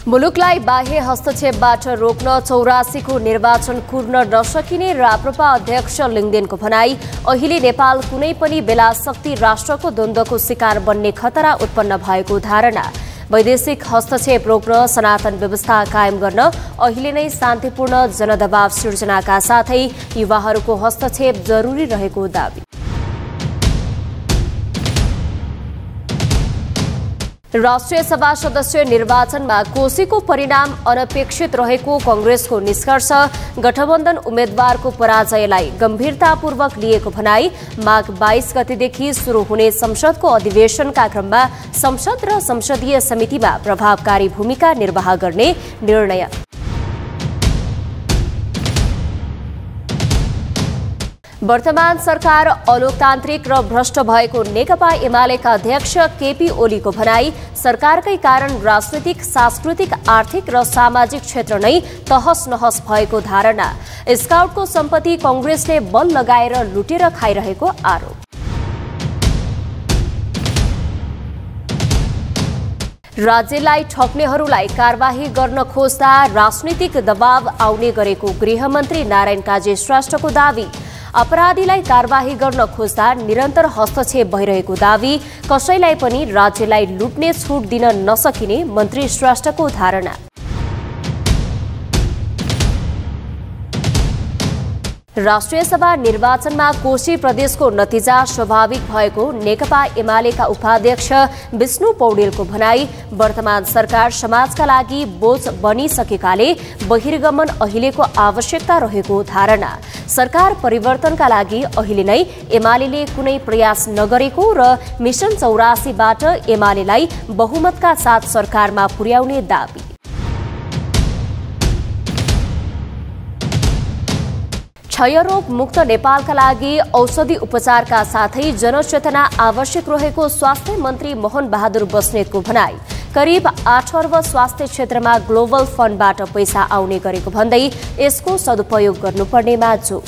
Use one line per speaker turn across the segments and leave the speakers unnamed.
मुलुकलाई बाह्य हस्तक्षेपबाट रोक्न 84 को निर्वाचन कुर्न नसकिने राप्रपा अध्यक्ष लिङदेनको भनाई। अहिले नेपाल कुनै पनि बेला शक्ति राष्ट्रको द्वन्द्वको शिकार बन्ने खतरा उत्पन्न भएको धारणा। वैदेशिक हस्तक्षेप रोक्न सनातन व्यवस्था कायम गर्न अहिले नै शान्तिपूर्ण जनदबाव सिर्जनाका साथै युवाहरूको हस्तक्षेप जरुरी रहेको दावी। राष्ट्रिय सभा सदस्य निर्वाचनमा कोशीको परिणाम अनपेक्षित रहेको कांग्रेसको निष्कर्ष। गठबन्धन उम्मेद्वारको पराजयलाई गम्भीरतापूर्वक लिएको भनाई। माघ 22 गतेदेखि शुरू हुने संसदको अधिवेशनका क्रममा संसद र संसदीय समितिमा प्रभावकारी भूमिका निर्वाह गर्ने निर्णय। वर्तमान सरकार अलोकतान्त्रिक र भ्रष्ट भएको नेकपा एमालेका अध्यक्ष केपी ओलीको भनाई। सरकारकै कारण राजनीतिक, सांस्कृतिक, आर्थिक र सामाजिक क्षेत्र नै तहस नहस भएको धारणा। स्काउटको सम्पत्ति कांग्रेसले बल लगाएर लुटेर खाइरहेको आरोप। राज्यलाई ठग्नेहरूलाई कारबाही गर्न खोज्दा राजनीतिक दबाव आउने गरेको गृहमन्त्री नारायण काजी श्रेष्ठको दावी। अपराधीलाई कारबाही गर्न खोज्दा निरन्तर हस्तक्षेप भइरहेको दावी। कसैलाई पनि राज्यलाई लुट्ने छुट दिन नसकिने मन्त्री श्रेष्ठको धारणा। राष्ट्रिय सभा निर्वाचनमा कोशी प्रदेशको नतिजा स्वाभाविक भएको नेकपा एमालेका उपाध्यक्ष विष्णु पौडेलको भनाई। वर्तमान सरकार समाजका लागि बोझ बनिसकेकाले बहिर्गमन अहिलेको आवश्यकता रहेको धारणा। सरकार परिवर्तनका लागि अहिले नै एमालेले कुनै प्रयास नगरेको र मिशन 84 बाट एमालेलाई बहुमतका साथ सरकारमा पुर्याउने दावी। क्षयरोग मुक्त नेपालका लागि औषधि उपचारका साथै जनचेतना आवश्यक रहेको स्वास्थ्य मन्त्री मोहन बहादुर बस्नेतको भनाई। करिब 8 अर्ब स्वास्थ्य क्षेत्रमा ग्लोबल फन्डबाट पैसा आउने गरेको भन्दै यसको सदुपयोग गर्नुपर्नेमा जोड।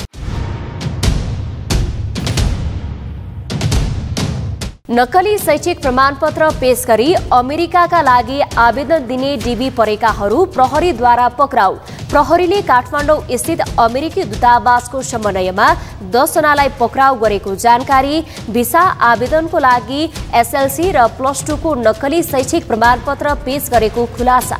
नक्कली शैक्षिक प्रमाणपत्र पेश गरी अमेरिकाका लागि आवेदन दिने डिबी परेकाहरू प्रहरीद्वारा पक्राउ। प्रहरीले काठमाडौँ स्थित अमेरिकी दूतावासको समन्वयमा 10 जनालाई पक्राउ गरेको जानकारी। भिसा आवेदनको लागि एसएलसी र +2 को नक्कली शैक्षिक प्रमाणपत्र पेश गरेको खुलासा।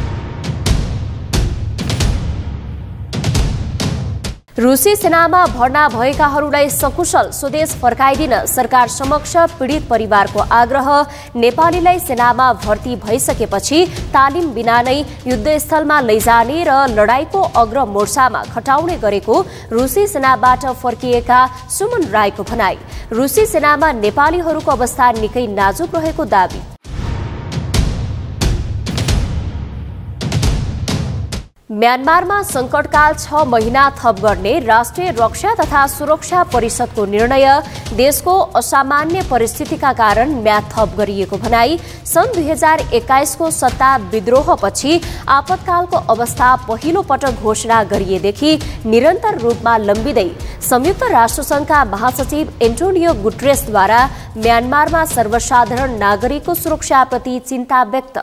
रुसी सेनामा भर्ना भएकाहरूलाई सकुशल स्वदेश फर्काइदिन सरकार समक्ष पीडित परिवारको आग्रह। नेपालीलाई सेनामा भर्ती भइसकेपछि तालिम बिना नै युद्धस्थलमा लैजाने र लडाईँको अग्र मोर्चामा खटाउने गरेको रुसी सेनाबाट फर्किएका सुमन राईको भनाई। रुसी सेनामा नेपालीहरूको अवस्था निकै नाजुक रहेको दावी। म्यानमारमा संकटकाल 6 महिना थप गर्ने राष्ट्रिय रक्षा तथा सुरक्षा परिषदको निर्णय। देशको असामान्य परिस्थितिका कारण म्याद थप गरिएको भनाई। सन् 2021 को सत्ता विद्रोहपछि आपतकालको अवस्था पहिलो पटक घोषणा गरिएदेखि निरन्तर रूपमा लम्बिँदै संयुक्त राष्ट्रसङ्घका महासचिव एन्टोनियो गुटेरेसद्वारा म्यानमारमा सर्वसाधारण नागरिकको सुरक्षाप्रति चिन्ता व्यक्त।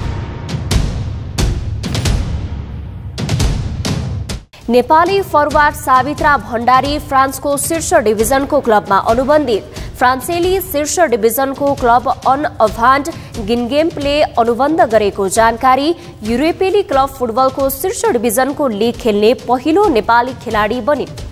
नेपाली फरवार्ड सावित्रा भण्डारी फ्रान्सको शीर्ष डिभिजनको क्लबमा अनुबन्धित। फ्रान्सेली शीर्ष डिभिजनको क्लब अन अभान्ड गिन्गेम्पले अनुबन्ध गरेको जानकारी। युरोपेली क्लब फुटबलको शीर्ष डिभिजनको लिग खेल्ने पहिलो नेपाली खेलाडी बनिन्।